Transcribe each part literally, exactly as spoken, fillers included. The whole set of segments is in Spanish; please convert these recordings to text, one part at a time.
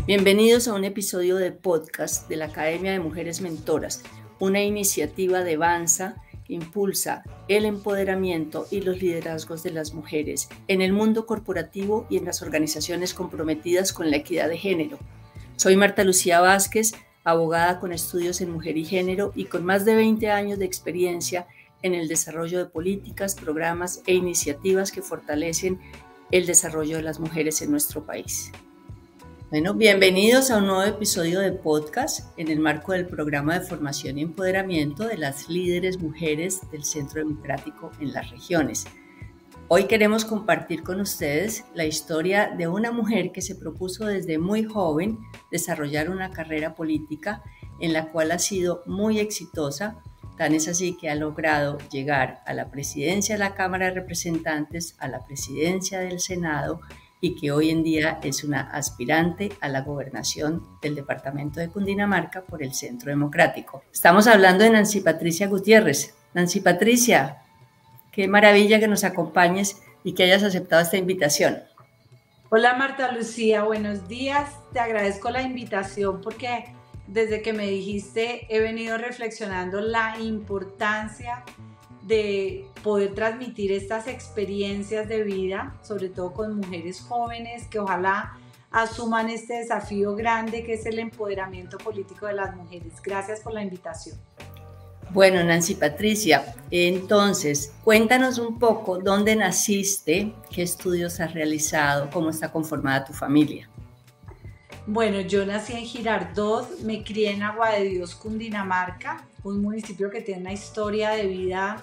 Bienvenidos a un episodio de podcast de la Academia de Mujeres Mentoras, una iniciativa de Banza que impulsa el empoderamiento y los liderazgos de las mujeres en el mundo corporativo y en las organizaciones comprometidas con la equidad de género. Soy Marta Lucía Vázquez, abogada con estudios en mujer y género y con más de veinte años de experiencia en el desarrollo de políticas, programas e iniciativas que fortalecen el desarrollo de las mujeres en nuestro país. Bueno, bienvenidos a un nuevo episodio de podcast en el marco del programa de formación y empoderamiento de las líderes mujeres del Centro Democrático en las regiones. Hoy queremos compartir con ustedes la historia de una mujer que se propuso desde muy joven desarrollar una carrera política en la cual ha sido muy exitosa. Tan es así que ha logrado llegar a la presidencia de la Cámara de Representantes, a la presidencia del Senado y que hoy en día es una aspirante a la gobernación del departamento de Cundinamarca por el Centro Democrático. Estamos hablando de Nancy Patricia Gutiérrez. Nancy Patricia, qué maravilla que nos acompañes y que hayas aceptado esta invitación. Hola Marta Lucía, buenos días. Te agradezco la invitación porque desde que me dijiste he venido reflexionando la importancia de poder transmitir estas experiencias de vida, sobre todo con mujeres jóvenes que ojalá asuman este desafío grande que es el empoderamiento político de las mujeres. Gracias por la invitación. Bueno, Nancy Patricia, entonces cuéntanos un poco dónde naciste, qué estudios has realizado, cómo está conformada tu familia. Bueno, yo nací en Girardot, me crié en Agua de Dios, Cundinamarca, un municipio que tiene una historia de vida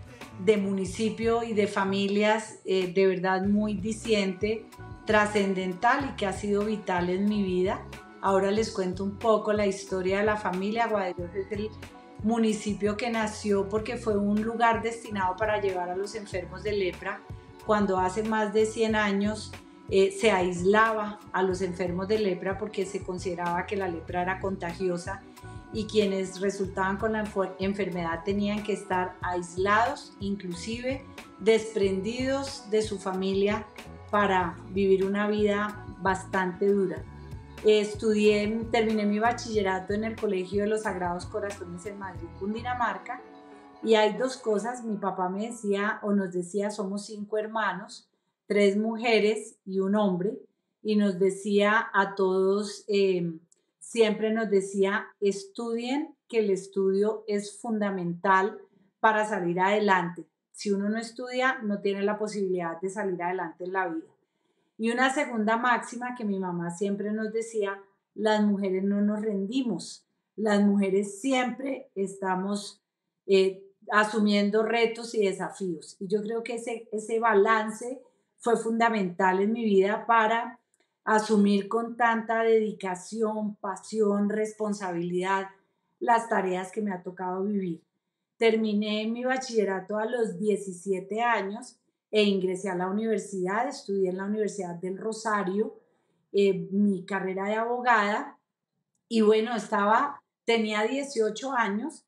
de municipio y de familias eh, de verdad muy diciente, trascendental y que ha sido vital en mi vida. Ahora les cuento un poco la historia de la familia. Agua de Dios es el municipio que nació porque fue un lugar destinado para llevar a los enfermos de lepra cuando hace más de cien años Eh, se aislaba a los enfermos de lepra porque se consideraba que la lepra era contagiosa y quienes resultaban con la enfermedad tenían que estar aislados, inclusive desprendidos de su familia para vivir una vida bastante dura. Eh, estudié, terminé mi bachillerato en el Colegio de los Sagrados Corazones en Madrid, Cundinamarca, y hay dos cosas. Mi papá me decía o nos decía, somos cinco hermanos, tres mujeres y un hombre, y nos decía a todos, eh, siempre nos decía, estudien, que el estudio es fundamental para salir adelante. Si uno no estudia, no tiene la posibilidad de salir adelante en la vida. Y una segunda máxima que mi mamá siempre nos decía, las mujeres no nos rendimos, las mujeres siempre estamos eh, asumiendo retos y desafíos. Y yo creo que ese, ese balance fue fundamental en mi vida para asumir con tanta dedicación, pasión, responsabilidad las tareas que me ha tocado vivir. Terminé mi bachillerato a los diecisiete años e ingresé a la universidad, estudié en la Universidad del Rosario, eh, mi carrera de abogada, y bueno, estaba, tenía dieciocho años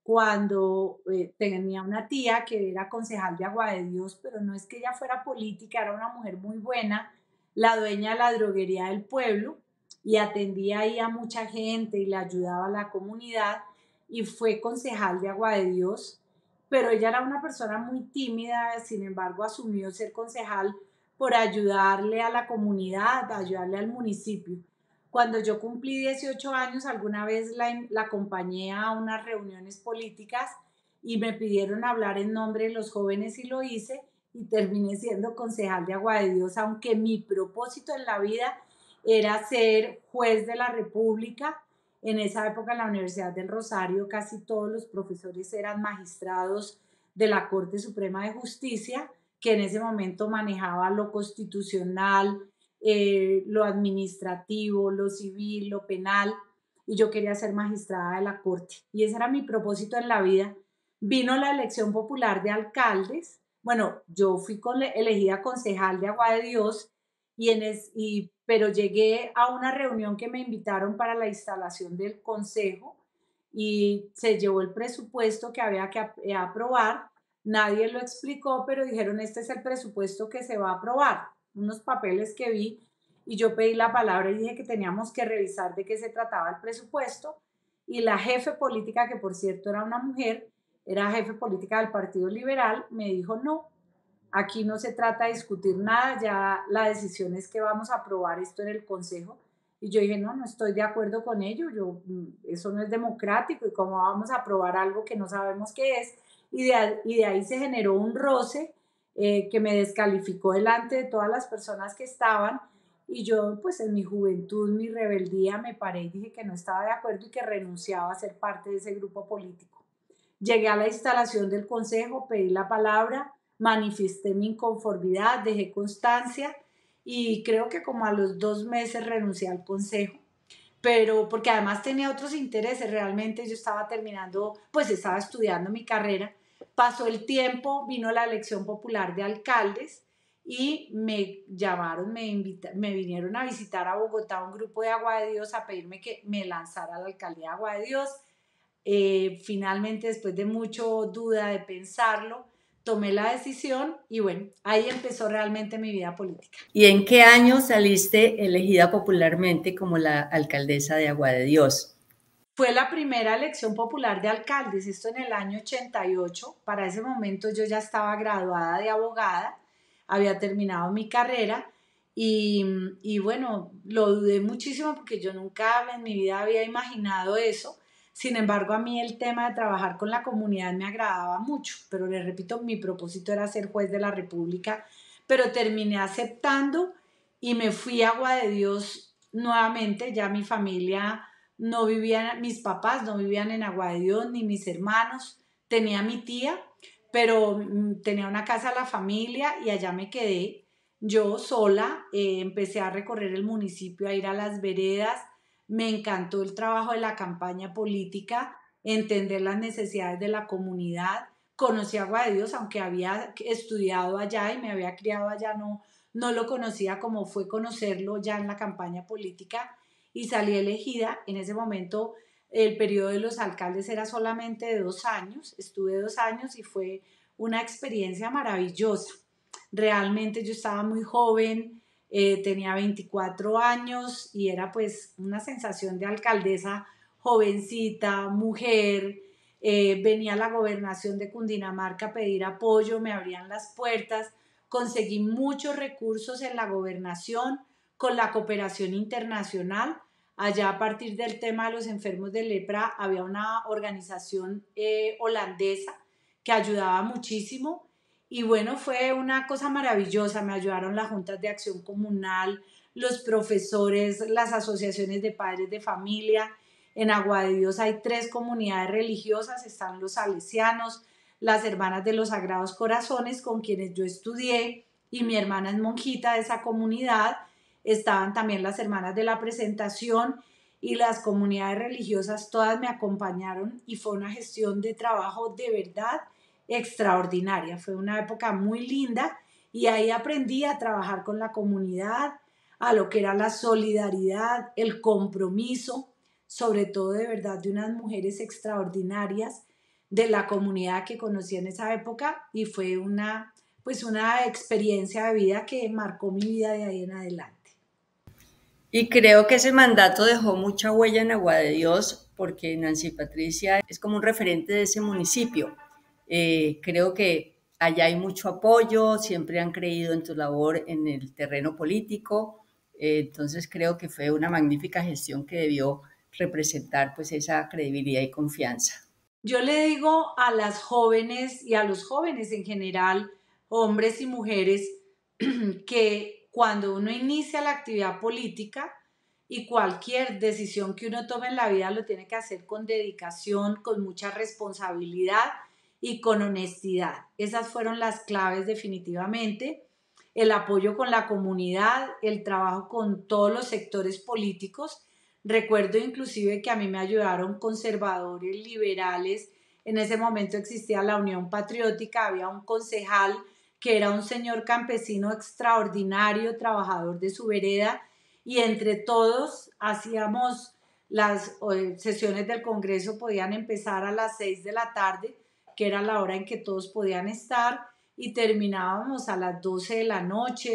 cuando eh, tenía una tía que era concejal de Agua de Dios, pero no es que ella fuera política, era una mujer muy buena, la dueña de la droguería del pueblo, y atendía ahí a mucha gente y le ayudaba a la comunidad, y fue concejal de Agua de Dios, pero ella era una persona muy tímida, sin embargo asumió ser concejal por ayudarle a la comunidad, ayudarle al municipio. Cuando yo cumplí dieciocho años, alguna vez la, la acompañé a unas reuniones políticas y me pidieron hablar en nombre de los jóvenes y lo hice y terminé siendo concejal de Agua de Dios, aunque mi propósito en la vida era ser juez de la República. En esa época en la Universidad del Rosario casi todos los profesores eran magistrados de la Corte Suprema de Justicia, que en ese momento manejaba lo constitucional, Eh, lo administrativo, lo civil, lo penal, y yo quería ser magistrada de la corte y ese era mi propósito en la vida. Vino la elección popular de alcaldes, bueno, yo fui elegida concejal de Agua de Dios, y en es, y, pero llegué a una reunión que me invitaron para la instalación del consejo y se llevó el presupuesto que había que aprobar, nadie lo explicó, pero dijeron este es el presupuesto que se va a aprobar, unos papeles que vi, y yo pedí la palabra y dije que teníamos que revisar de qué se trataba el presupuesto, y la jefe política, que por cierto era una mujer, era jefe política del Partido Liberal, me dijo no, aquí no se trata de discutir nada, ya la decisión es que vamos a aprobar esto en el Consejo. Y yo dije, no, no estoy de acuerdo con ello, yo, eso no es democrático y cómo vamos a aprobar algo que no sabemos qué es. Y de, y de ahí se generó un roce eh, que me descalificó delante de todas las personas que estaban, y yo pues en mi juventud, mi rebeldía, me paré y dije que no estaba de acuerdo y que renunciaba a ser parte de ese grupo político. Llegué a la instalación del consejo, pedí la palabra, manifesté mi inconformidad, dejé constancia y creo que como a los dos meses renuncié al consejo, pero porque además tenía otros intereses, realmente yo estaba terminando, pues estaba estudiando mi carrera, pasó el tiempo, vino la elección popular de alcaldes y me llamaron, me, invita, me vinieron a visitar a Bogotá un grupo de Agua de Dios a pedirme que me lanzara a la alcaldía de Agua de Dios. Eh, finalmente, después de mucho duda, de pensarlo, tomé la decisión y bueno, ahí empezó realmente mi vida política. ¿Y en qué año saliste elegida popularmente como la alcaldesa de Agua de Dios? Fue la primera elección popular de alcaldes, esto en el año ochenta y ocho. Para ese momento yo ya estaba graduada de abogada, había terminado mi carrera y, y bueno, lo dudé muchísimo porque yo nunca en mi vida había imaginado eso. Sin embargo, a mí el tema de trabajar con la comunidad me agradaba mucho, pero les repito, mi propósito era ser juez de la República, pero terminé aceptando y me fui a Agua de Dios nuevamente. Ya mi familia no vivían, mis papás no vivían en Agua de Dios, ni mis hermanos, tenía mi tía, pero mm, tenía una casa a la familia y allá me quedé. Yo sola eh, empecé a recorrer el municipio, a ir a las veredas. Me encantó el trabajo de la campaña política, entender las necesidades de la comunidad. Conocí Agua de Dios, aunque había estudiado allá y me había criado allá, no, no lo conocía como fue conocerlo ya en la campaña política y salí elegida. En ese momento el periodo de los alcaldes era solamente de dos años, estuve dos años y fue una experiencia maravillosa. Realmente yo estaba muy joven, eh, tenía veinticuatro años y era pues una sensación de alcaldesa jovencita, mujer, eh, venía a la gobernación de Cundinamarca a pedir apoyo, me abrían las puertas, conseguí muchos recursos en la gobernación con la cooperación internacional. Allá a partir del tema de los enfermos de lepra había una organización eh, holandesa que ayudaba muchísimo. Y bueno, fue una cosa maravillosa, me ayudaron las juntas de acción comunal, los profesores, las asociaciones de padres de familia. En Agua de Dios hay tres comunidades religiosas, están los salesianos, las hermanas de los Sagrados Corazones con quienes yo estudié y mi hermana es monjita de esa comunidad, estaban también las hermanas de la Presentación y las comunidades religiosas, todas me acompañaron y fue una gestión de trabajo de verdad extraordinaria. Fue una época muy linda y ahí aprendí a trabajar con la comunidad, a lo que era la solidaridad, el compromiso, sobre todo de verdad de unas mujeres extraordinarias de la comunidad que conocí en esa época y fue una, pues una experiencia de vida que marcó mi vida de ahí en adelante. Y creo que ese mandato dejó mucha huella en Agua de Dios porque Nancy Patricia es como un referente de ese municipio. Eh, creo que allá hay mucho apoyo, siempre han creído en tu labor en el terreno político, eh, entonces creo que fue una magnífica gestión que debió representar pues esa credibilidad y confianza. Yo le digo a las jóvenes y a los jóvenes en general, hombres y mujeres, que cuando uno inicia la actividad política y cualquier decisión que uno tome en la vida lo tiene que hacer con dedicación, con mucha responsabilidad y con honestidad. Esas fueron las claves definitivamente. El apoyo con la comunidad, el trabajo con todos los sectores políticos. Recuerdo inclusive que a mí me ayudaron conservadores, liberales. En ese momento existía la Unión Patriótica, había un concejal que era un señor campesino extraordinario, trabajador de su vereda, y entre todos hacíamos las eh, sesiones del Congreso, podían empezar a las seis de la tarde, que era la hora en que todos podían estar, y terminábamos a las doce de la noche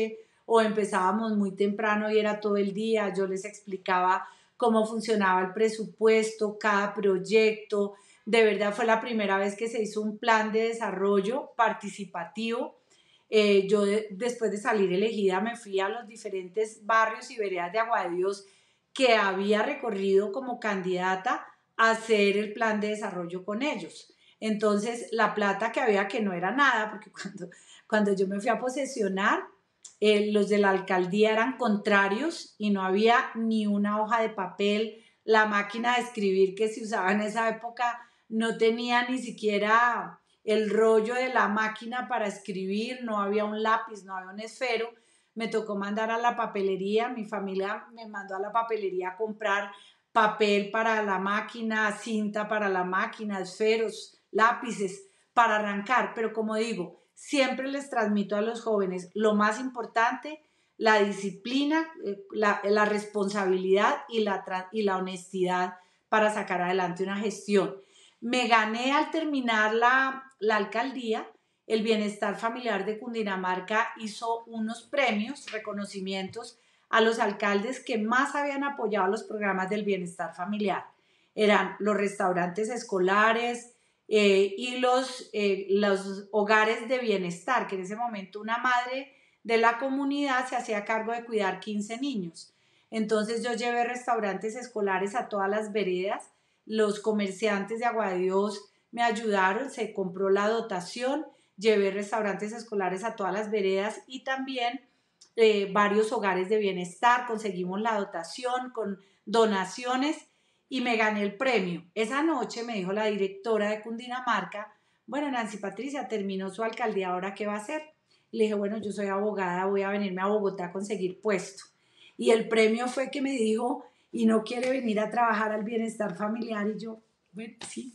o empezábamos muy temprano y era todo el día. Yo les explicaba cómo funcionaba el presupuesto, cada proyecto. De verdad fue la primera vez que se hizo un plan de desarrollo participativo. Eh, yo de, después de salir elegida me fui a los diferentes barrios y veredas de Agua de Dios que había recorrido como candidata a hacer el plan de desarrollo con ellos. Entonces la plata que había, que no era nada, porque cuando, cuando yo me fui a posesionar, eh, los de la alcaldía eran contrarios y no había ni una hoja de papel. La máquina de escribir que se usaba en esa época no tenía ni siquiera el rollo de la máquina para escribir, no había un lápiz, no había un esfero. Me tocó mandar a la papelería, mi familia me mandó a la papelería a comprar papel para la máquina, cinta para la máquina, esferos, lápices para arrancar. Pero como digo, siempre les transmito a los jóvenes lo más importante: la disciplina, la, la responsabilidad y la, y la honestidad para sacar adelante una gestión. Me gané al terminar la, la alcaldía. El Bienestar Familiar de Cundinamarca hizo unos premios, reconocimientos a los alcaldes que más habían apoyado los programas del bienestar familiar. Eran los restaurantes escolares eh, y los, eh, los hogares de bienestar, que en ese momento una madre de la comunidad se hacía cargo de cuidar quince niños. Entonces yo llevé restaurantes escolares a todas las veredas. Los comerciantes de Agua de Dios me ayudaron, se compró la dotación, llevé restaurantes escolares a todas las veredas y también eh, varios hogares de bienestar. Conseguimos la dotación con donaciones y me gané el premio. Esa noche me dijo la directora de Cundinamarca: bueno, Nancy Patricia, terminó su alcaldía, ¿ahora qué va a hacer? Le dije: bueno, yo soy abogada, voy a venirme a Bogotá a conseguir puesto. Y el premio fue que me dijo: ¿y no quiere venir a trabajar al bienestar familiar? Y yo, bueno, sí.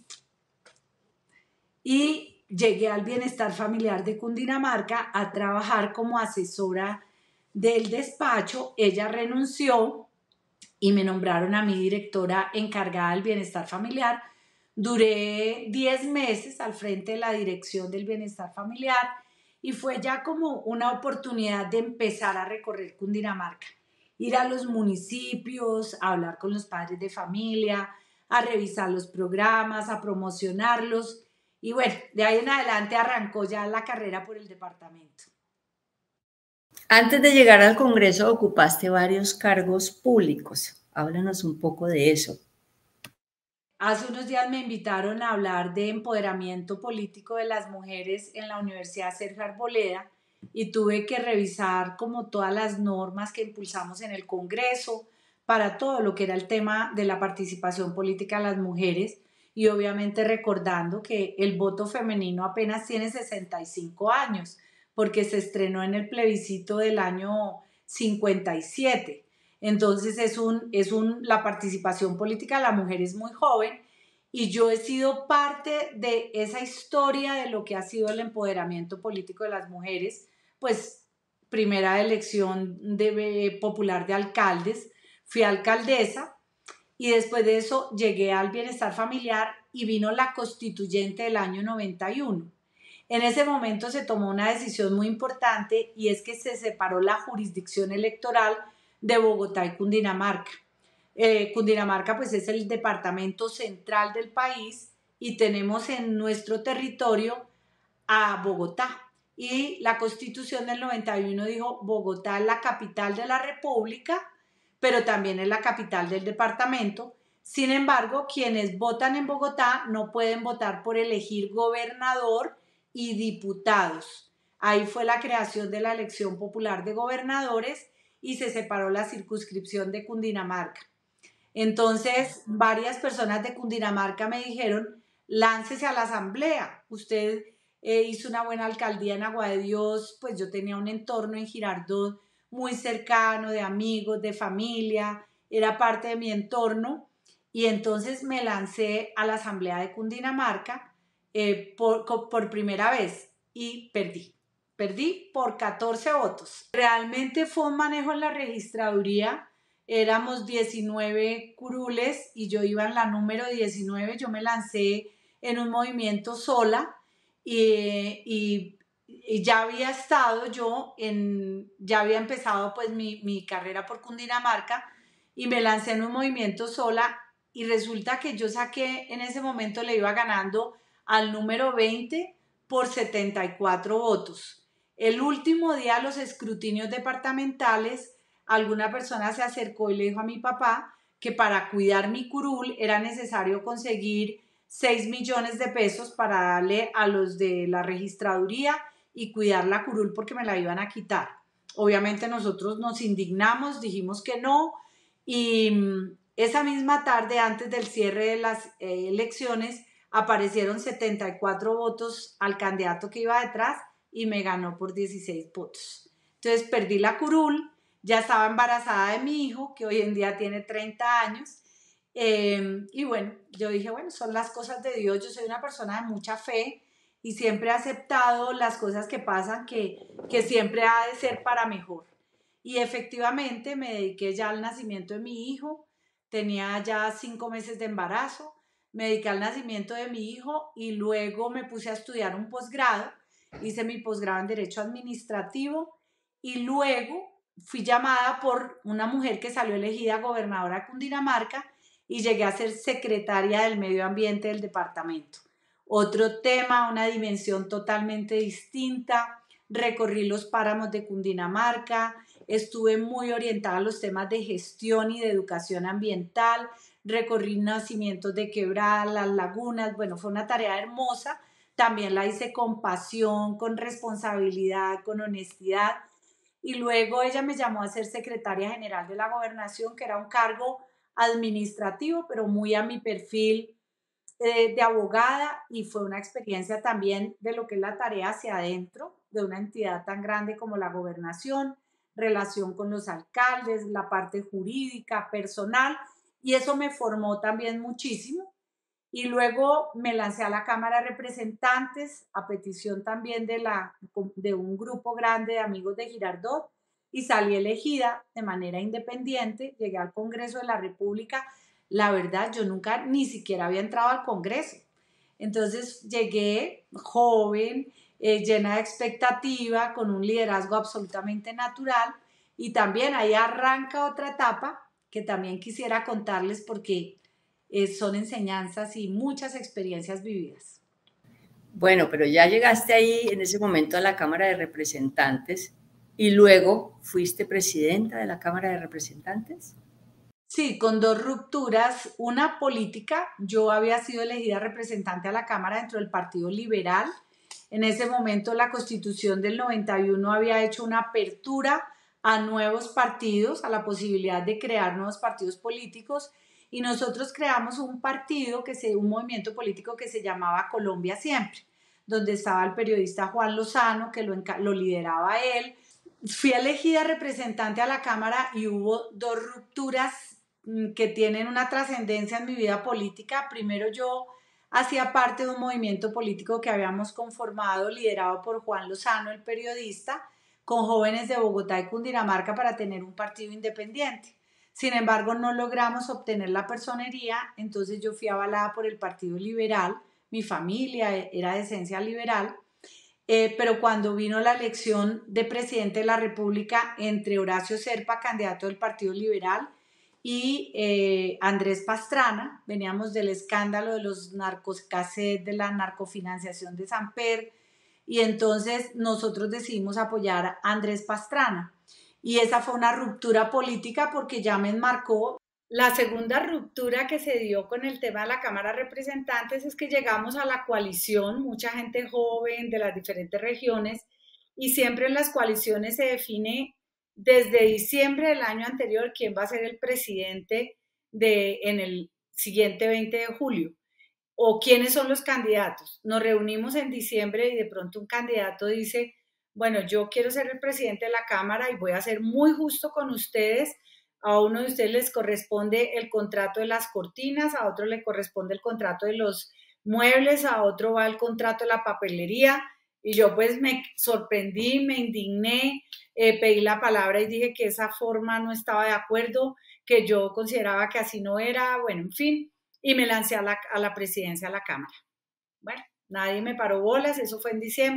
Y llegué al Bienestar Familiar de Cundinamarca a trabajar como asesora del despacho. Ella renunció y me nombraron a mi directora encargada del bienestar familiar. Duré diez meses al frente de la dirección del bienestar familiar y fue ya como una oportunidad de empezar a recorrer Cundinamarca, ir a los municipios, a hablar con los padres de familia, a revisar los programas, a promocionarlos. Y bueno, de ahí en adelante arrancó ya la carrera por el departamento. Antes de llegar al Congreso ocupaste varios cargos públicos. Háblanos un poco de eso. Hace unos días me invitaron a hablar de empoderamiento político de las mujeres en la Universidad Sergio Arboleda y tuve que revisar como todas las normas que impulsamos en el Congreso para todo lo que era el tema de la participación política de las mujeres, y obviamente recordando que el voto femenino apenas tiene sesenta y cinco años porque se estrenó en el plebiscito del año cincuenta y siete. Entonces es un, es un, la participación política de la mujer es muy joven y yo he sido parte de esa historia de lo que ha sido el empoderamiento político de las mujeres. Pues primera elección de, popular de alcaldes, fui alcaldesa y después de eso llegué al bienestar familiar y vino la constituyente del año noventa y uno. En ese momento se tomó una decisión muy importante y es que se separó la jurisdicción electoral de Bogotá y Cundinamarca. Eh, Cundinamarca pues es el departamento central del país y tenemos en nuestro territorio a Bogotá. Y la Constitución del noventa y uno dijo: Bogotá es la capital de la República, pero también es la capital del departamento. Sin embargo, quienes votan en Bogotá no pueden votar por elegir gobernador y diputados. Ahí fue la creación de la elección popular de gobernadores y se separó la circunscripción de Cundinamarca. Entonces, varias personas de Cundinamarca me dijeron: láncese a la asamblea. Usted eh, hizo una buena alcaldía en Agua de Dios. Pues yo tenía un entorno en Girardot muy cercano, de amigos, de familia, era parte de mi entorno. Y entonces me lancé a la asamblea de Cundinamarca eh, por, por primera vez y perdí. Perdí por catorce votos. Realmente fue un manejo en la registraduría. Éramos diecinueve curules y yo iba en la número diecinueve. Yo me lancé en un movimiento sola y, y y ya había estado yo en, ya había empezado pues mi, mi carrera por Cundinamarca y me lancé en un movimiento sola y resulta que yo saqué, en ese momento le iba ganando al número veinte por setenta y cuatro votos. El último día de los escrutinios departamentales, alguna persona se acercó y le dijo a mi papá que para cuidar mi curul era necesario conseguir seis millones de pesos para darle a los de la registraduría y cuidar la curul porque me la iban a quitar. Obviamente nosotros nos indignamos, dijimos que no y esa misma tarde, antes del cierre de las eh, elecciones, aparecieron setenta y cuatro votos al candidato que iba detrás y me ganó por dieciséis votos. Entonces perdí la curul, ya estaba embarazada de mi hijo, que hoy en día tiene treinta años, eh, y bueno, yo dije, bueno, son las cosas de Dios, yo soy una persona de mucha fe y siempre he aceptado las cosas que pasan, que, que siempre ha de ser para mejor. Y efectivamente me dediqué ya al nacimiento de mi hijo, tenía ya cinco meses de embarazo, me dediqué al nacimiento de mi hijo y luego me puse a estudiar un posgrado, hice mi posgrado en Derecho Administrativo y luego fui llamada por una mujer que salió elegida gobernadora de Cundinamarca y llegué a ser secretaria del medio ambiente del departamento. Otro tema, una dimensión totalmente distinta, recorrí los páramos de Cundinamarca, estuve muy orientada a los temas de gestión y de educación ambiental, recorrí nacimientos de quebradas, las lagunas, bueno, fue una tarea hermosa, también la hice con pasión, con responsabilidad, con honestidad, y luego ella me llamó a ser secretaria general de la gobernación, que era un cargo administrativo, pero muy a mi perfil eh, de abogada, y fue una experiencia también de lo que es la tarea hacia adentro de una entidad tan grande como la gobernación, relación con los alcaldes, la parte jurídica, personal, y eso me formó también muchísimo. Y luego me lancé a la Cámara de Representantes a petición también de, la, de un grupo grande de amigos de Girardot y salí elegida de manera independiente, llegué al Congreso de la República. La verdad, yo nunca ni siquiera había entrado al Congreso. Entonces llegué joven, eh, llena de expectativa, con un liderazgo absolutamente natural y también ahí arranca otra etapa que también quisiera contarles porque eh, son enseñanzas y muchas experiencias vividas. Bueno, pero ya llegaste ahí en ese momento a la Cámara de Representantes y luego fuiste presidenta de la Cámara de Representantes. Sí, con dos rupturas, una política. Yo había sido elegida representante a la Cámara dentro del Partido Liberal. En ese momento la Constitución del noventa y uno había hecho una apertura a nuevos partidos, a la posibilidad de crear nuevos partidos políticos, y nosotros creamos un partido, que se, un movimiento político que se llamaba Colombia Siempre, donde estaba el periodista Juan Lozano, que lo, lo lideraba él. Fui elegida representante a la Cámara y hubo dos rupturas que tienen una trascendencia en mi vida política. Primero, yo hacía parte de un movimiento político que habíamos conformado, liderado por Juan Lozano, el periodista, con jóvenes de Bogotá y Cundinamarca para tener un partido independiente. Sin embargo, no logramos obtener la personería, entonces yo fui avalada por el Partido Liberal, mi familia era de esencia liberal, eh, pero cuando vino la elección de presidente de la República entre Horacio Serpa, candidato del Partido Liberal, y eh, Andrés Pastrana, veníamos del escándalo de los narcocassettes, de la narcofinanciación de Samper, y entonces nosotros decidimos apoyar a Andrés Pastrana. Y esa fue una ruptura política porque ya me enmarcó. La segunda ruptura que se dio con el tema de la Cámara de Representantes es que llegamos a la coalición, mucha gente joven de las diferentes regiones, y siempre en las coaliciones se define desde diciembre del año anterior quién va a ser el presidente de, en el siguiente veinte de julio, o quiénes son los candidatos. Nos reunimos en diciembre y de pronto un candidato dice, bueno, yo quiero ser el presidente de la Cámara y voy a ser muy justo con ustedes. A uno de ustedes les corresponde el contrato de las cortinas, a otro le corresponde el contrato de los muebles, a otro va el contrato de la papelería. Y yo pues me sorprendí, me indigné, eh, pedí la palabra y dije que esa forma no estaba de acuerdo, que yo consideraba que así no era, bueno, en fin, y me lancé a la, a la presidencia de la Cámara. Bueno, nadie me paró bolas, eso fue en diciembre.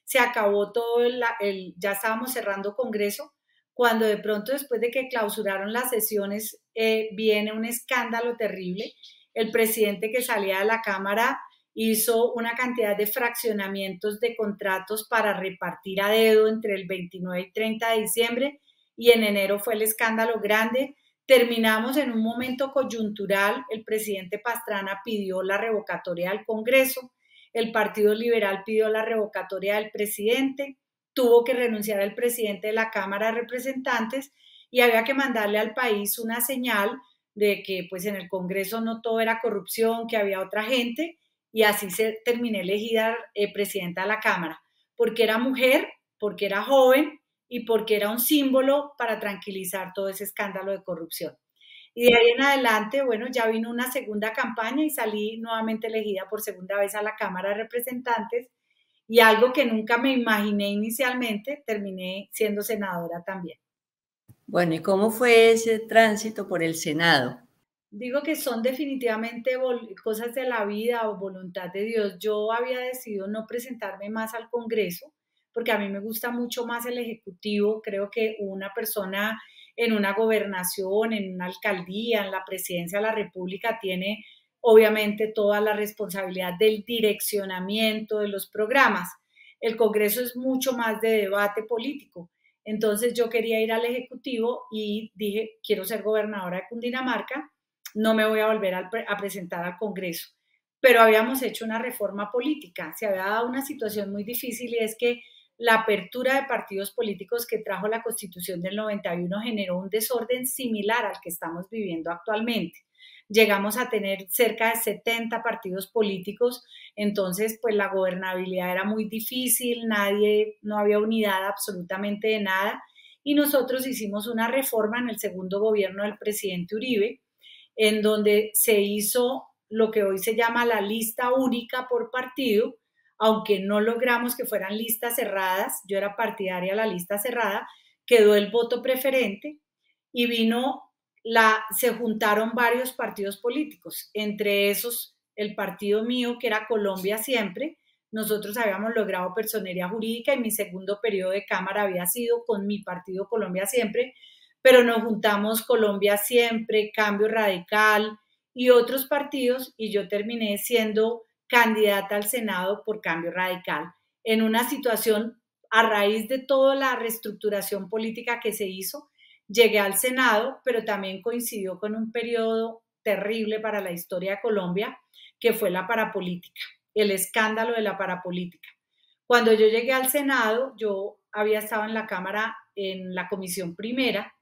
se acabó todo, el, el, ya estábamos cerrando Congreso, cuando de pronto después de que clausuraron las sesiones eh, viene un escándalo terrible. El presidente que salía de la Cámara hizo una cantidad de fraccionamientos de contratos para repartir a dedo entre el veintinueve y treinta de diciembre, y en enero fue el escándalo grande. Terminamos en un momento coyuntural, el presidente Pastrana pidió la revocatoria del Congreso, el Partido Liberal pidió la revocatoria del presidente, tuvo que renunciar el presidente de la Cámara de Representantes y había que mandarle al país una señal de que pues en el Congreso no todo era corrupción, que había otra gente, y así se terminé elegida eh, presidenta de la Cámara, porque era mujer, porque era joven y porque era un símbolo para tranquilizar todo ese escándalo de corrupción. Y de ahí en adelante, bueno, ya vino una segunda campaña y salí nuevamente elegida por segunda vez a la Cámara de Representantes, y algo que nunca me imaginé inicialmente, terminé siendo senadora también. Bueno, ¿y cómo fue ese tránsito por el Senado? Digo que son definitivamente cosas de la vida o voluntad de Dios. Yo había decidido no presentarme más al Congreso, porque a mí me gusta mucho más el Ejecutivo. Creo que una persona en una gobernación, en una alcaldía, en la presidencia de la República tiene obviamente toda la responsabilidad del direccionamiento de los programas. El Congreso es mucho más de debate político. Entonces yo quería ir al Ejecutivo y dije, quiero ser gobernadora de Cundinamarca, no me voy a volver a, a presentar al Congreso. Pero habíamos hecho una reforma política, se había dado una situación muy difícil, y es que la apertura de partidos políticos que trajo la Constitución del noventa y uno generó un desorden similar al que estamos viviendo actualmente. Llegamos a tener cerca de setenta partidos políticos, entonces pues la gobernabilidad era muy difícil, nadie, no había unidad absolutamente de nada, y nosotros hicimos una reforma en el segundo gobierno del presidente Uribe, en donde se hizo lo que hoy se llama la lista única por partido, aunque no logramos que fueran listas cerradas, yo era partidaria de la lista cerrada, quedó el voto preferente y vino la, se juntaron varios partidos políticos, entre esos el partido mío, que era Colombia Siempre. Nosotros habíamos logrado personería jurídica y mi segundo periodo de Cámara había sido con mi partido Colombia Siempre, pero nos juntamos Colombia Siempre, Cambio Radical y otros partidos, y yo terminé siendo candidata al Senado por Cambio Radical, en una situación a raíz de toda la reestructuración política que se hizo. Llegué al Senado, pero también coincidió con un periodo terrible para la historia de Colombia, que fue la parapolítica, el escándalo de la parapolítica. Cuando yo llegué al Senado, yo había estado en la Cámara en la Comisión Primera,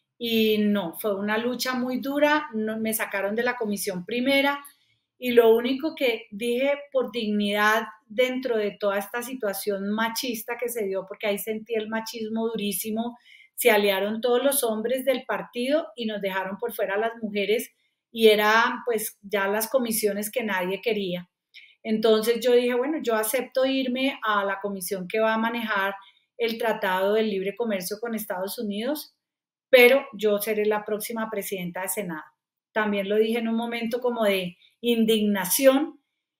y no, fue una lucha muy dura, no, me sacaron de la Comisión Primera, y lo único que dije por dignidad dentro de toda esta situación machista que se dio, porque ahí sentí el machismo durísimo, se aliaron todos los hombres del partido y nos dejaron por fuera a las mujeres, y eran pues ya las comisiones que nadie quería. Entonces yo dije, bueno, yo acepto irme a la comisión que va a manejar el Tratado del Libre Comercio con Estados Unidos, pero yo seré la próxima presidenta de Senado. También lo dije en un momento como de indignación,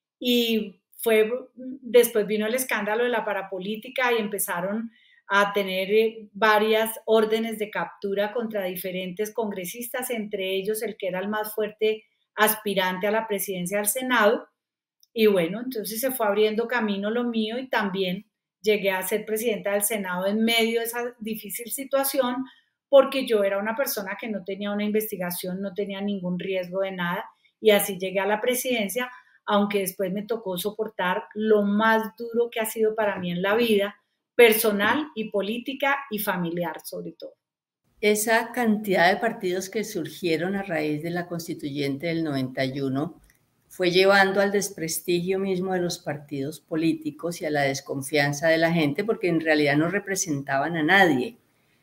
y fue, después vino el escándalo de la parapolítica y empezaron a tener varias órdenes de captura contra diferentes congresistas, entre ellos el que era el más fuerte aspirante a la presidencia del Senado. Y bueno, entonces se fue abriendo camino lo mío, y también llegué a ser presidenta del Senado en medio de esa difícil situación, porque yo era una persona que no tenía una investigación, no tenía ningún riesgo de nada, y así llegué a la presidencia, aunque después me tocó soportar lo más duro que ha sido para mí en la vida, personal y política y familiar sobre todo. Esa cantidad de partidos que surgieron a raíz de la constituyente del noventa y uno fue llevando al desprestigio mismo de los partidos políticos y a la desconfianza de la gente, porque en realidad no representaban a nadie.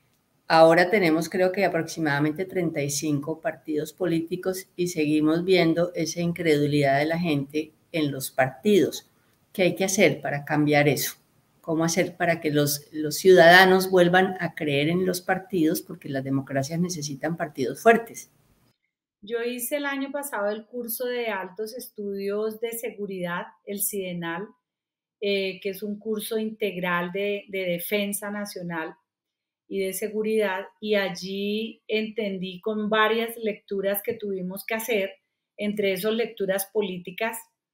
Ahora tenemos, creo que aproximadamente treinta y cinco partidos políticos, y seguimos viendo esa incredulidad de la gente en los partidos. ¿Qué hay que hacer para cambiar eso? ¿Cómo hacer para que los, los ciudadanos vuelvan a creer en los partidos? Porque las democracias necesitan partidos fuertes. Yo hice el año pasado el curso de altos estudios de seguridad, el SIDENAL, eh, que es un curso integral de, de defensa nacional y de seguridad, y allí entendí con varias lecturas que tuvimos que hacer, entre esas lecturas políticas,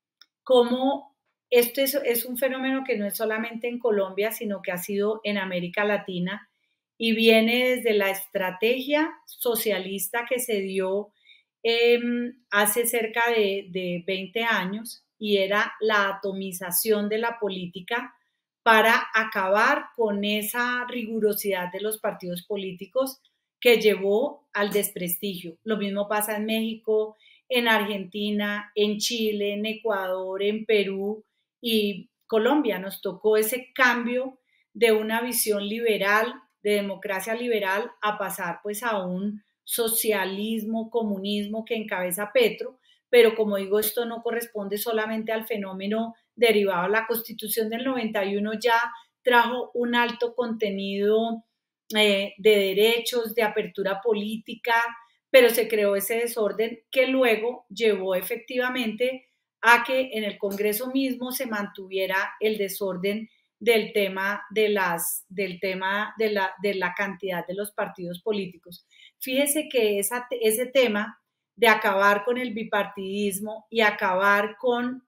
cómo esto es, es un fenómeno que no es solamente en Colombia, sino que ha sido en América Latina y viene desde la estrategia socialista que se dio eh, hace cerca de, de veinte años, y era la atomización de la política para acabar con esa rigurosidad de los partidos políticos que llevó al desprestigio. Lo mismo pasa en México, en Argentina, en Chile, en Ecuador, en Perú y Colombia. Nos tocó ese cambio de una visión liberal, de democracia liberal, a pasar pues a un socialismo, comunismo que encabeza Petro, pero como digo, esto no corresponde solamente al fenómeno derivado. La Constitución del noventa y uno ya trajo un alto contenido eh, de derechos, de apertura política, pero se creó ese desorden que luego llevó efectivamente a que en el Congreso mismo se mantuviera el desorden del tema de las del tema de la, de la cantidad de los partidos políticos. Fíjese que esa, ese tema de acabar con el bipartidismo y acabar con,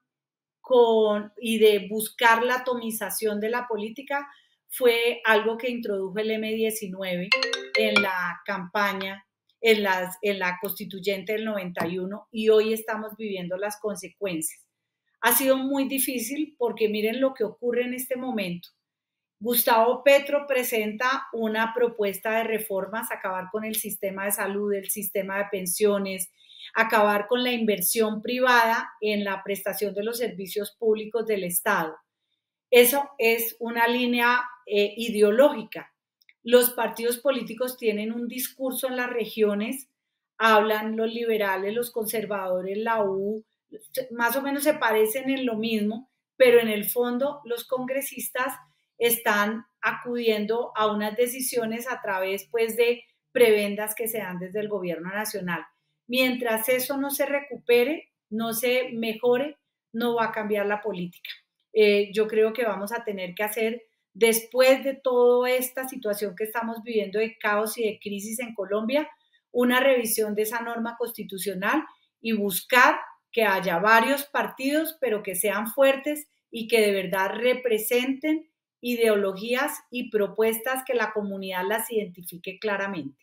con y de buscar la atomización de la política fue algo que introdujo el eme diecinueve en la campaña, en, las, en la constituyente del noventa y uno, y hoy estamos viviendo las consecuencias. Ha sido muy difícil porque miren lo que ocurre en este momento. Gustavo Petro presenta una propuesta de reformas, acabar con el sistema de salud, el sistema de pensiones, acabar con la inversión privada en la prestación de los servicios públicos del Estado. Eso es una línea eh, ideológica. Los partidos políticos tienen un discurso en las regiones, hablan los liberales, los conservadores, la U, más o menos se parecen en lo mismo, pero en el fondo los congresistas están acudiendo a unas decisiones a través pues de prebendas que se dan desde el gobierno nacional. Mientras eso no se recupere, no se mejore, no va a cambiar la política. Eh, yo creo que vamos a tener que hacer, después de toda esta situación que estamos viviendo de caos y de crisis en Colombia, una revisión de esa norma constitucional y buscar que haya varios partidos, pero que sean fuertes y que de verdad representen ideologías y propuestas que la comunidad las identifique claramente.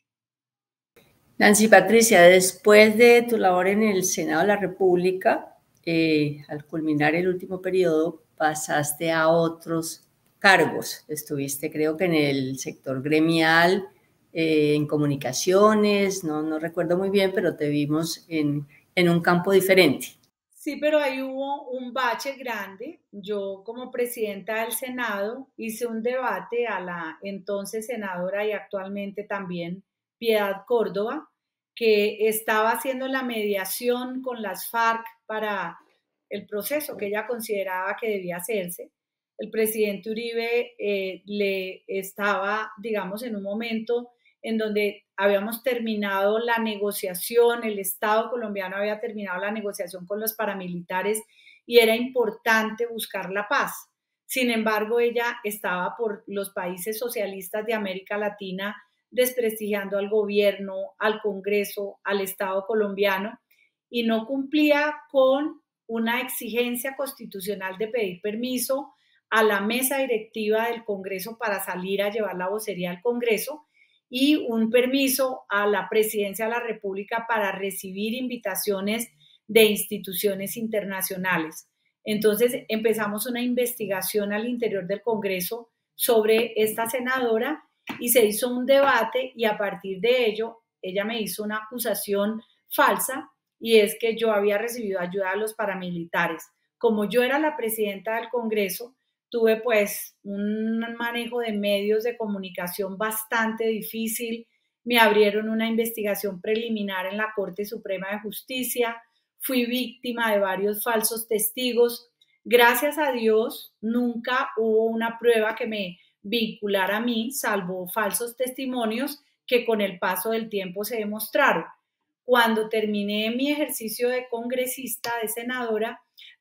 Nancy Patricia, después de tu labor en el Senado de la República, eh, al culminar el último periodo, pasaste a otros cargos. Estuviste, creo que en el sector gremial, eh, en comunicaciones, no, no recuerdo muy bien, pero te vimos en, en un campo diferente. Sí, pero ahí hubo un bache grande. Yo, como presidenta del Senado, hice un debate a la entonces senadora y actualmente también Piedad Córdoba, que estaba haciendo la mediación con las FARC para el proceso que ella consideraba que debía hacerse. El presidente Uribe eh, le estaba, digamos, en un momento en donde habíamos terminado la negociación, el Estado colombiano había terminado la negociación con los paramilitares y era importante buscar la paz. Sin embargo, ella estaba por los países socialistas de América Latina desprestigiando al gobierno, al Congreso, al Estado colombiano, y no cumplía con una exigencia constitucional de pedir permiso a la mesa directiva del Congreso para salir a llevar la vocería al Congreso y un permiso a la Presidencia de la República para recibir invitaciones de instituciones internacionales. Entonces empezamos una investigación al interior del Congreso sobre esta senadora y se hizo un debate, y a partir de ello ella me hizo una acusación falsa, y es que yo había recibido ayuda de los paramilitares. Como yo era la presidenta del Congreso, tuve pues un manejo de medios de comunicación bastante difícil. Me abrieron una investigación preliminar en la Corte Suprema de Justicia, fui víctima de varios falsos testigos. Gracias a Dios nunca hubo una prueba que me vinculara a mí, salvo falsos testimonios que con el paso del tiempo se demostraron. Cuando terminé mi ejercicio de congresista, de senadora,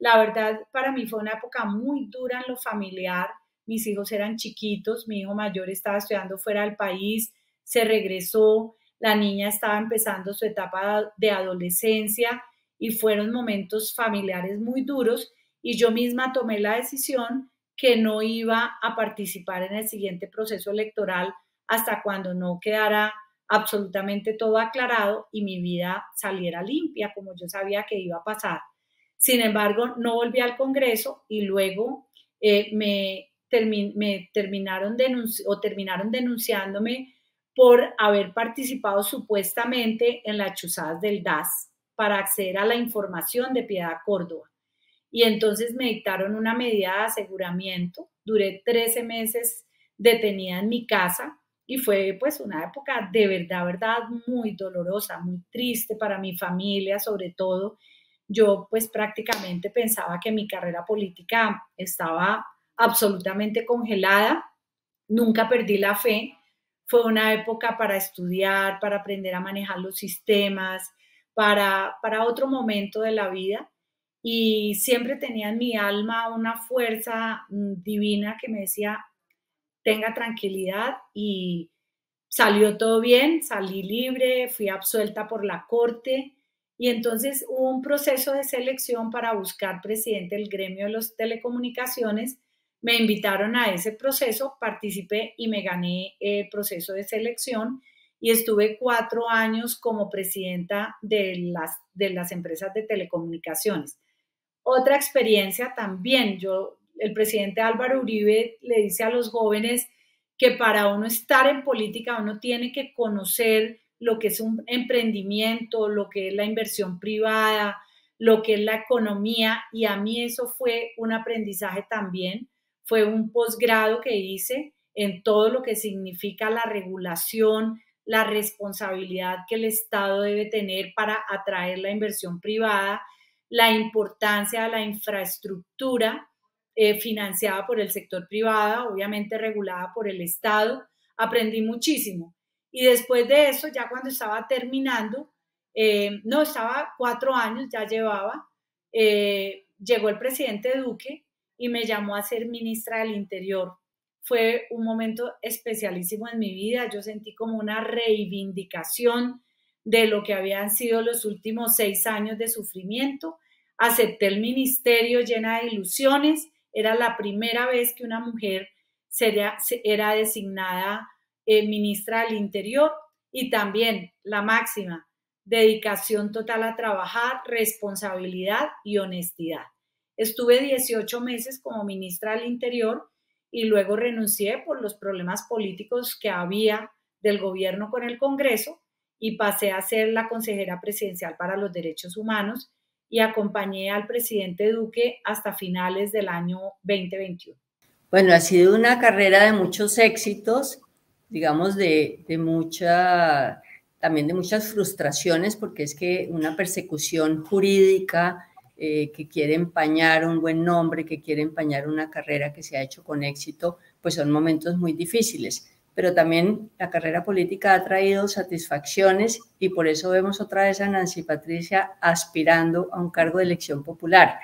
La verdad, para mí fue una época muy dura en lo familiar. Mis hijos eran chiquitos, mi hijo mayor estaba estudiando fuera del país, se regresó, la niña estaba empezando su etapa de adolescencia y fueron momentos familiares muy duros y yo misma tomé la decisión que no iba a participar en el siguiente proceso electoral hasta cuando no quedara absolutamente todo aclarado y mi vida saliera limpia, como yo sabía que iba a pasar. Sin embargo, no volví al Congreso y luego eh, me, termi me terminaron, o terminaron denunciándome por haber participado supuestamente en las chuzadas del D A S para acceder a la información de Piedad Córdoba. Y entonces me dictaron una medida de aseguramiento. Duré trece meses detenida en mi casa y fue pues una época de verdad, verdad, muy dolorosa, muy triste para mi familia sobre todo. Yo pues prácticamente pensaba que mi carrera política estaba absolutamente congelada. Nunca perdí la fe. Fue una época para estudiar, para aprender a manejar los sistemas, para, para otro momento de la vida. Y siempre tenía en mi alma una fuerza mm, divina que me decía, tenga tranquilidad y salió todo bien, salí libre, fui absuelta por la corte y entonces hubo un proceso de selección para buscar presidente del gremio de las telecomunicaciones. Me invitaron a ese proceso, participé y me gané el proceso de selección y estuve cuatro años como presidenta de las, de las empresas de telecomunicaciones. Otra experiencia también, yo, el presidente Álvaro Uribe le dice a los jóvenes que para uno estar en política uno tiene que conocer lo que es un emprendimiento, lo que es la inversión privada, lo que es la economía y a mí eso fue un aprendizaje también, fue un posgrado que hice en todo lo que significa la regulación, la responsabilidad que el Estado debe tener para atraer la inversión privada, la importancia de la infraestructura eh, financiada por el sector privado, obviamente regulada por el Estado. Aprendí muchísimo. Y después de eso, ya cuando estaba terminando, eh, no, estaba cuatro años, ya llevaba, eh, llegó el presidente Duque y me llamó a ser ministra del Interior. Fue un momento especialísimo en mi vida. Yo sentí como una reivindicación de lo que habían sido los últimos seis años de sufrimiento. Acepté el ministerio llena de ilusiones. Era la primera vez que una mujer sería, era designada eh, ministra del Interior y también la máxima, dedicación total a trabajar, responsabilidad y honestidad. Estuve dieciocho meses como ministra del Interior y luego renuncié por los problemas políticos que había del gobierno con el Congreso y pasé a ser la consejera presidencial para los derechos humanos y acompañé al presidente Duque hasta finales del año veinte veintiuno. Bueno, ha sido una carrera de muchos éxitos, digamos de, de mucha, también de muchas frustraciones, porque es que una persecución jurídica eh, que quiere empañar un buen nombre, que quiere empañar una carrera que se ha hecho con éxito, pues son momentos muy difíciles. Pero también la carrera política ha traído satisfacciones y por eso vemos otra vez a Nancy Patricia aspirando a un cargo de elección popular.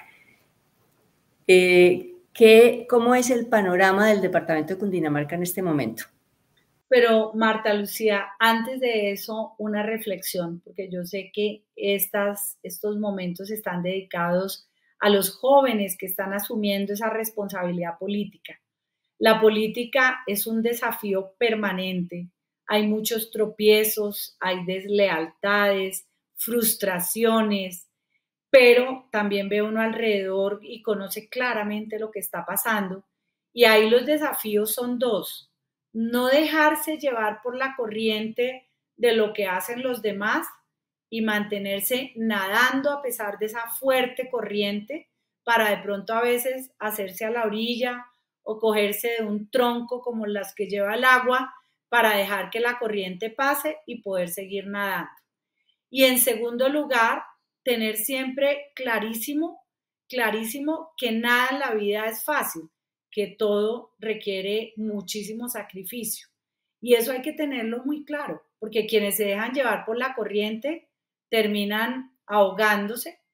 Eh, ¿qué, ¿Cómo es el panorama del departamento de Cundinamarca en este momento? Pero Marta Lucía, antes de eso, una reflexión, porque yo sé que estas, estos momentos están dedicados a los jóvenes que están asumiendo esa responsabilidad política. La política es un desafío permanente. Hay muchos tropiezos, hay deslealtades, frustraciones, pero también ve uno alrededor y conoce claramente lo que está pasando. Y ahí los desafíos son dos. No dejarse llevar por la corriente de lo que hacen los demás y mantenerse nadando a pesar de esa fuerte corriente para de pronto a veces hacerse a la orilla o cogerse de un tronco como las que lleva el agua para dejar que la corriente pase y poder seguir nadando. Y en segundo lugar, tener siempre clarísimo, clarísimo que nada en la vida es fácil, que todo requiere muchísimo sacrificio. Y eso hay que tenerlo muy claro, porque quienes se dejan llevar por la corriente terminan ahogándose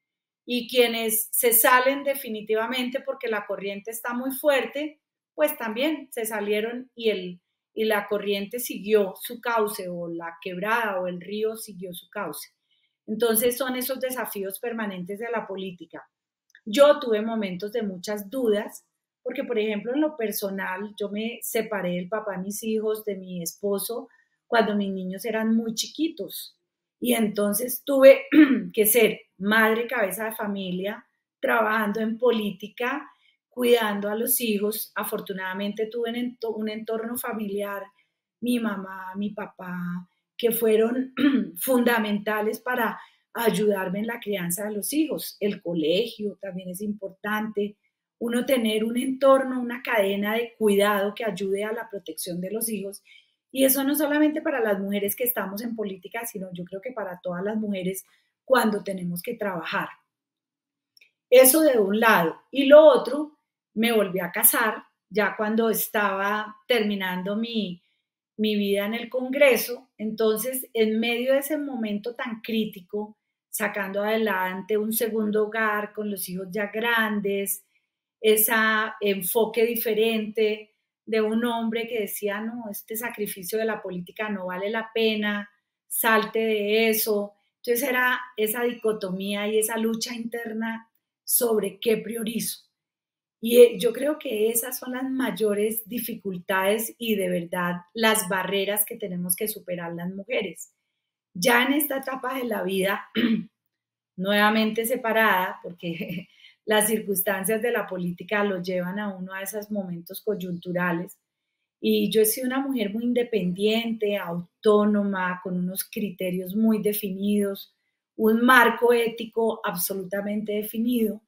y quienes se salen definitivamente porque la corriente está muy fuerte, pues también se salieron y, el, y la corriente siguió su cauce, o la quebrada o el río siguió su cauce. Entonces son esos desafíos permanentes de la política. Yo tuve momentos de muchas dudas, porque por ejemplo en lo personal yo me separé del papá de mis hijos, de mi esposo, cuando mis niños eran muy chiquitos. Y entonces tuve que ser madre cabeza de familia, trabajando en política, cuidando a los hijos. Afortunadamente tuve un entorno familiar, mi mamá, mi papá, que fueron fundamentales para ayudarme en la crianza de los hijos. El colegio también es importante. Uno tener un entorno, una cadena de cuidado que ayude a la protección de los hijos. Y eso no solamente para las mujeres que estamos en política, sino yo creo que para todas las mujeres cuando tenemos que trabajar. Eso de un lado. Y lo otro, me volví a casar ya cuando estaba terminando mi, mi vida en el Congreso. Entonces, en medio de ese momento tan crítico, sacando adelante un segundo hogar con los hijos ya grandes, ese enfoque diferente de un hombre que decía, no, este sacrificio de la política no vale la pena, salte de eso. Entonces era esa dicotomía y esa lucha interna sobre qué priorizo. Y yo creo que esas son las mayores dificultades y de verdad las barreras que tenemos que superar las mujeres. Ya en esta etapa de la vida, nuevamente separada, porque las circunstancias de la política lo llevan a uno a esos momentos coyunturales. Y yo he sido una mujer muy independiente, autónoma, con unos criterios muy definidos, un marco ético absolutamente definido.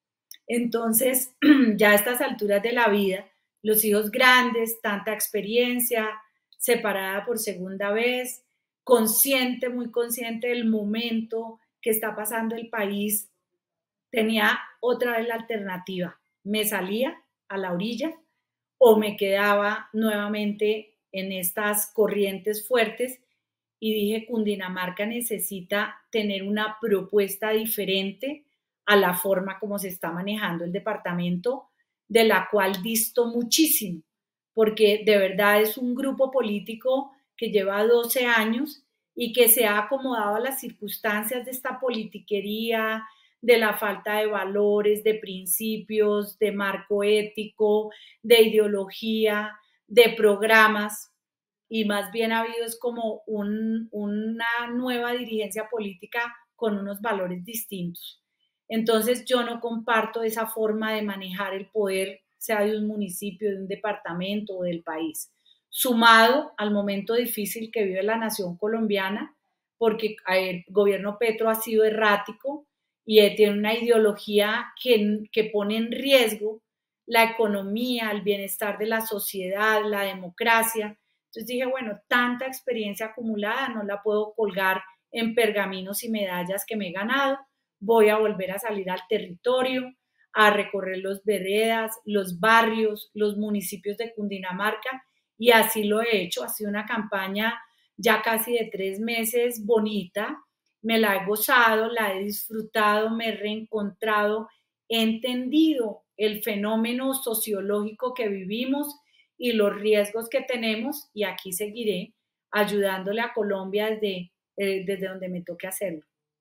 Entonces, ya a estas alturas de la vida, los hijos grandes, tanta experiencia, separada por segunda vez, consciente, muy consciente del momento que está pasando el país, tenía otra vez la alternativa. Me salía a la orilla o me quedaba nuevamente en estas corrientes fuertes y dije, Cundinamarca necesita tener una propuesta diferente a la forma como se está manejando el departamento, de la cual disto muchísimo, porque de verdad es un grupo político que lleva doce años y que se ha acomodado a las circunstancias de esta politiquería, de la falta de valores, de principios, de marco ético, de ideología, de programas, y más bien ha habido es como un, una nueva dirigencia política con unos valores distintos. Entonces yo no comparto esa forma de manejar el poder, sea de un municipio, de un departamento o del país, sumado al momento difícil que vive la nación colombiana, porque el gobierno Petro ha sido errático y tiene una ideología que, que pone en riesgo la economía, el bienestar de la sociedad, la democracia. Entonces dije, bueno, tanta experiencia acumulada no la puedo colgar en pergaminos y medallas que me he ganado. Voy a volver a salir al territorio, a recorrer los veredas, los barrios, los municipios de Cundinamarca, y así lo he hecho. Ha sido una campaña ya casi de tres meses bonita, me la he gozado, la he disfrutado, me he reencontrado, he entendido el fenómeno sociológico que vivimos y los riesgos que tenemos, y aquí seguiré ayudándole a Colombia desde, eh, desde donde me toque hacerlo.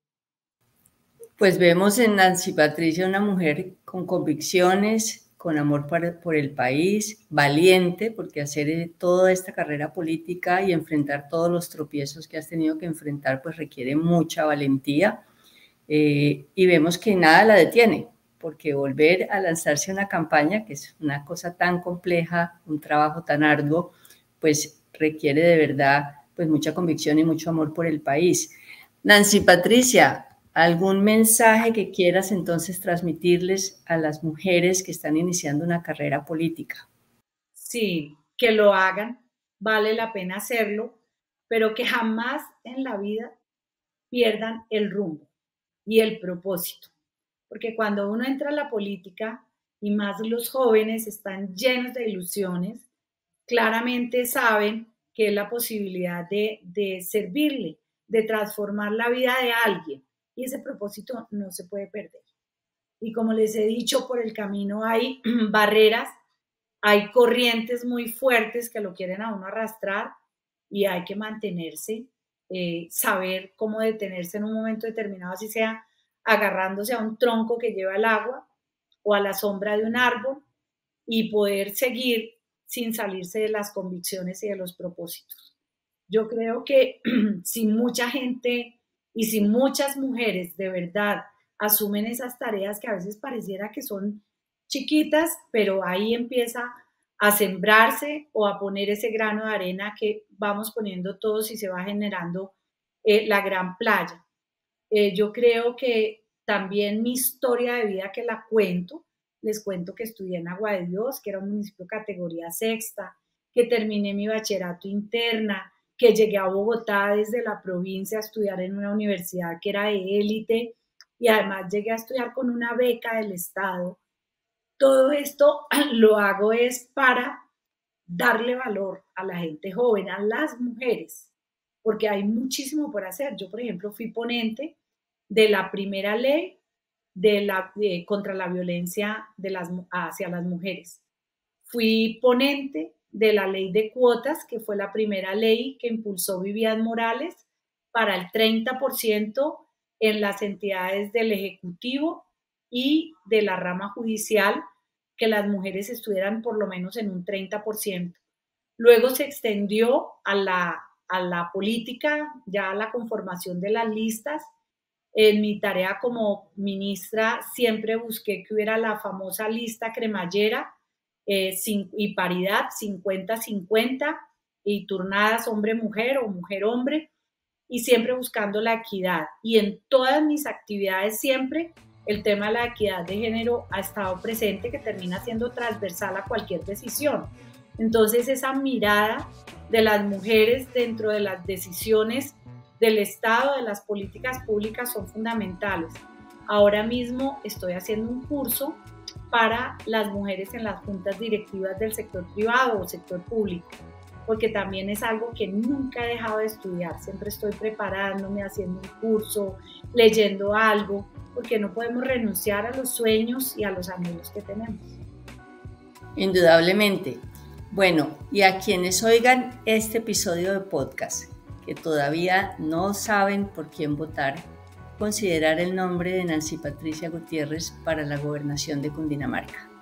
Pues vemos en Nancy Patricia una mujer con convicciones, con amor por, por el país, valiente, porque hacer toda esta carrera política y enfrentar todos los tropiezos que has tenido que enfrentar, pues requiere mucha valentía. Eh, y vemos que nada la detiene, porque volver a lanzarse a una campaña, que es una cosa tan compleja, un trabajo tan arduo, pues requiere de verdad pues mucha convicción y mucho amor por el país. Nancy Patricia, ¿algún mensaje que quieras entonces transmitirles a las mujeres que están iniciando una carrera política? Sí, que lo hagan, vale la pena hacerlo, pero que jamás en la vida pierdan el rumbo y el propósito. Porque cuando uno entra a la política, y más los jóvenes están llenos de ilusiones, claramente saben que es la posibilidad de, de servirle, de transformar la vida de alguien, y ese propósito no se puede perder. y como les he dicho, por el camino hay barreras, hay corrientes muy fuertes que lo quieren a uno arrastrar y hay que mantenerse, eh, saber cómo detenerse en un momento determinado, así sea agarrándose a un tronco que lleva el agua o a la sombra de un árbol y poder seguir sin salirse de las convicciones y de los propósitos. Yo creo que si mucha gente y si muchas mujeres de verdad asumen esas tareas que a veces pareciera que son chiquitas, pero ahí empieza a sembrarse o a poner ese grano de arena que vamos poniendo todos y se va generando eh, la gran playa. Eh, yo creo que también mi historia de vida que la cuento, les cuento que estudié en Agua de Dios, que era un municipio categoría sexta, que terminé mi bachillerato interna, que llegué a Bogotá desde la provincia a estudiar en una universidad que era de élite y además llegué a estudiar con una beca del Estado. Todo esto lo hago es para darle valor a la gente joven, a las mujeres, porque hay muchísimo por hacer. Yo, por ejemplo, fui ponente de la primera ley de la, de, contra la violencia de las, hacia las mujeres. Fui ponente de la ley de cuotas, que fue la primera ley que impulsó Vivian Morales para el treinta por ciento en las entidades del Ejecutivo y de la rama judicial, que las mujeres estuvieran por lo menos en un treinta por ciento. Luego se extendió a la, a la política, ya a la conformación de las listas. En mi tarea como ministra siempre busqué que hubiera la famosa lista cremallera eh, sin, y paridad cincuenta cincuenta y turnadas hombre-mujer o mujer-hombre y siempre buscando la equidad. Y en todas mis actividades siempre el tema de la equidad de género ha estado presente, que termina siendo transversal a cualquier decisión. Entonces esa mirada de las mujeres dentro de las decisiones del Estado, de las políticas públicas son fundamentales. Ahora mismo estoy haciendo un curso para las mujeres en las juntas directivas del sector privado o sector público, porque también es algo que nunca he dejado de estudiar. Siempre estoy preparándome, haciendo un curso, leyendo algo, porque no podemos renunciar a los sueños y a los anhelos que tenemos. Indudablemente. Bueno, y a quienes oigan este episodio de podcast, que todavía no saben por quién votar, considerar el nombre de Nancy Patricia Gutiérrez para la gobernación de Cundinamarca.